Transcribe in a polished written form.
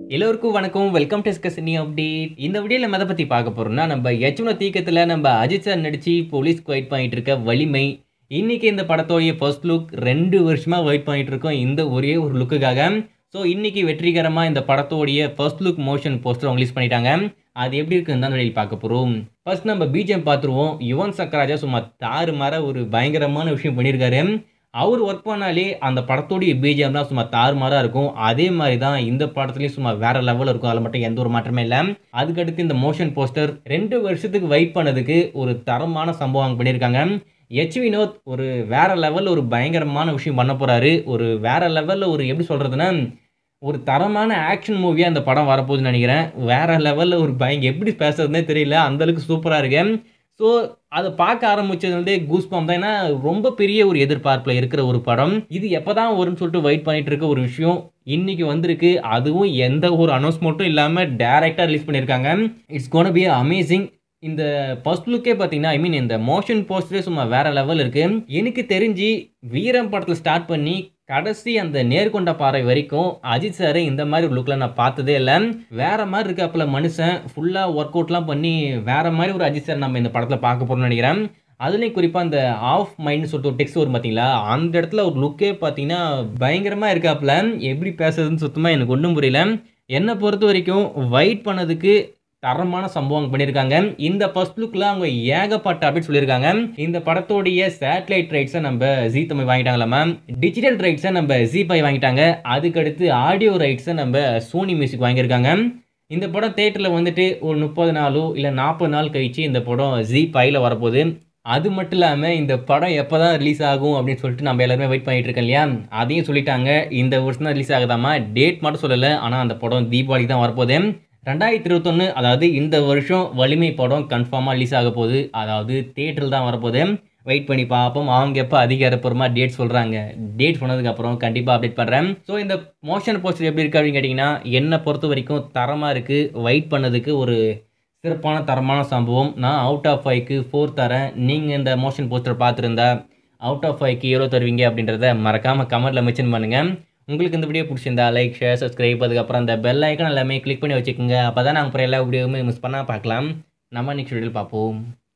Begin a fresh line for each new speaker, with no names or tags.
எல்லோருக்கும் வணக்கம். Welcome to cine update. இந்த வீடியோல நம்ம எதை பத்தி பார்க்க போறோம்னா, நம்ம யச்சுன தீக்கத்துல நம்ம அஜித் சார் நடிச்சு போலீஸ்க்கு வெயிட் பண்ணிட்டு இருக்க வலிமை. இன்னைக்கு இந்த படத்தோடைய ஃபர்ஸ்ட் லுக் 2 வருஷமா வெயிட் பண்ணிட்டு இருக்கோம் இந்த ஒரே ஒரு லுக்குக்காக. ஸோ இன்னைக்கு வெற்றிகரமா இந்த படத்தோடைய first look motion poster release பண்ணிட்டாங்க. அது எப்படி இருக்குன்னு தான் வெளியில் பார்க்க போறோம். ஃபர்ஸ்ட் நம்ம பிஜிஎம் பார்த்துருவோம். யுவன் சக்கராஜா சும்மா தாறுமாற ஒரு பயங்கரமான விஷயம் பண்ணியிருக்காரு. அவர் ஒர்க் பண்ணாலே அந்த படத்தோடைய பிஜிஎம் தான் சும்மா தாறுமாறாக இருக்கும். அதே மாதிரி தான் இந்த படத்துலையும் சும்மா வேற லெவலில் இருக்கும். அதில் மட்டும் எந்த ஒரு மாற்றமே இல்லை. அதுக்கடுத்து இந்த மோஷன் போஸ்டர் 2 வருஷத்துக்கு வெயிட் பண்ணதுக்கு ஒரு தரமான சம்பவம் பண்ணியிருக்காங்க. வினோத் ஒரு வேற லெவலில் ஒரு பயங்கரமான விஷயம் பண்ண போறாரு. ஒரு வேற லெவலில் ஒரு எப்படி சொல்றதுன்னா ஒரு தரமான ஆக்ஷன் மூவியாக அந்த படம் வரப்போகுதுன்னு நினைக்கிறேன். வேற லெவலில் ஒரு எப்படி பேசுறதுனே தெரியல, அந்தளவுக்கு சூப்பராக இருக்கு. ஸோ அதை பார்க்க ஆரம்பிச்சதுலேருந்தே கூஸ்பம் தான். ஏன்னா ரொம்ப பெரிய ஒரு எதிர்பார்ப்பில் இருக்கிற ஒரு படம். இது எப்போ தான் வரும்னு சொல்லிட்டு வெயிட் பண்ணிட்டு இருக்க ஒரு விஷயம் இன்னைக்கு வந்திருக்கு. அதுவும் எந்த ஒரு அனௌன்ஸ்மெண்ட்டும் இல்லாமல் டைரெக்டாக ரிலீஸ் பண்ணியிருக்காங்க. It's gonna be amazing. இந்த ஃபர்ஸ்ட் லுக்கே பார்த்தீங்கன்னா இந்த மோஷன் போஸ்டரே சும்மா வேற லெவல் இருக்கு. எனக்கு தெரிஞ்சு வீரம் படத்தில் ஸ்டார்ட் பண்ணி கடைசி அந்த நேர்கொண்ட பாறை வரைக்கும் அஜித் சார் இந்த மாதிரி ஒரு லுக்கில் நான் பார்த்ததே இல்லை. வேற மாதிரி இருக்காப்புல மனுஷன். ஃபுல்லாக ஒர்க் அவுட்லாம் பண்ணி வேற மாதிரி ஒரு அஜித் சார் நம்ம இந்த படத்தில் பார்க்க போகிறோம்னு நினைக்கிறேன். அதுலேயும் குறிப்பாக அந்த ஆஃப் மைண்ட்னு சொல்லிட்டு ஒரு டெக்ஸ்ட் வரும் பார்த்தீங்களா, அந்த இடத்துல ஒரு லுக்கே பார்த்தீங்கன்னா பயங்கரமாக இருக்காப்புல. எப்படி பேசுறதுன்னு சுத்தமாக எனக்கு ஒன்றும் புரியல. என்னை பொறுத்த வரைக்கும் வெயிட் பண்ணதுக்கு தரமான சம்பவம் பண்ணியிருக்காங்க. இந்த ஃபர்ஸ்ட் லுக்கில் அவங்க ஏகப்பட்ட அப்டேட் சொல்லியிருக்காங்க. இந்த படத்தோடைய சேட்டலைட் ரைட்ஸை நம்ம ஜீ தமிழ் வாங்கிட்டாங்களாமா, டிஜிட்டல் ரைட்ஸை நம்ம ஜீ5 வாங்கிட்டாங்க, அதுக்கடுத்து ஆடியோ ரைட்ஸை நம்ம சோனி மியூசிக் வாங்கியிருக்காங்க. இந்த படம் தேட்டரில் வந்துட்டு ஒரு 30 நாளோ இல்லை 40 நாள் கழிச்சு இந்த படம் ஜீ5ல வரப்போகுது. அது மட்டும் இல்லாமல் இந்த படம் எப்போ தான் ரிலீஸ் ஆகும் அப்படின்னு சொல்லிட்டு நம்ம எல்லாருமே வெயிட் பண்ணிட்டு இருக்கோம் இல்லையா, அதையும் சொல்லிட்டாங்க. இந்த வருஷம் தான் ரிலீஸ் ஆகுதாமா, டேட் மட்டும் சொல்லலை. ஆனால் அந்த படம் தீபாவளிக்கு தான் வரப்போகுது. 2021, அதாவது இந்த வருஷம் வலிமை படம் கன்ஃபார்மாக ரிலீஸ் ஆக போகுது. அதாவது தேட்டரில் தான் வரப்போகுது. வெயிட் பண்ணி பார்ப்போம் அவங்க எப்போ அதிகாரப்பூர்வமாக டேட் சொல்கிறாங்க. டேட் சொன்னதுக்கப்புறம் கண்டிப்பாக அப்டேட் பண்ணுறேன். ஸோ இந்த மோஷன் போஸ்டர் எப்படி இருக்குது அப்படின்னு கேட்டிங்கன்னா, என்னை பொறுத்த வரைக்கும் தரமாக இருக்குது. வெயிட் பண்ணதுக்கு ஒரு சிறப்பான தரமான சம்பவம். நான் அவுட் ஆஃப் 5க்கு 4 தரேன். நீங்கள் இந்த மோஷன் போஸ்டர் பார்த்துருந்தா அவுட் ஆஃப் 5க்கு எவ்வளோ தருவீங்க அப்படின்றத மறக்காமல் கமெண்ட்டில் மென்ஷன் பண்ணுங்கள். உங்களுக்கு இந்த வீடியோ பிடிச்சிருந்தா லைக், ஷேர், சப்ஸ்கிரைப், அதுக்கப்புறம் அந்த பெல் ஐக்கான் எல்லாமே கிளிக் பண்ணி வச்சுக்கோங்க. அப்போ தான் நாங்கள் அப்புறம் எல்லா வீடியோவுமே மிஸ் பண்ணால் பார்க்கலாம். நம்ம நெக்ஸ்ட் வீடியோவில் பார்ப்போம்.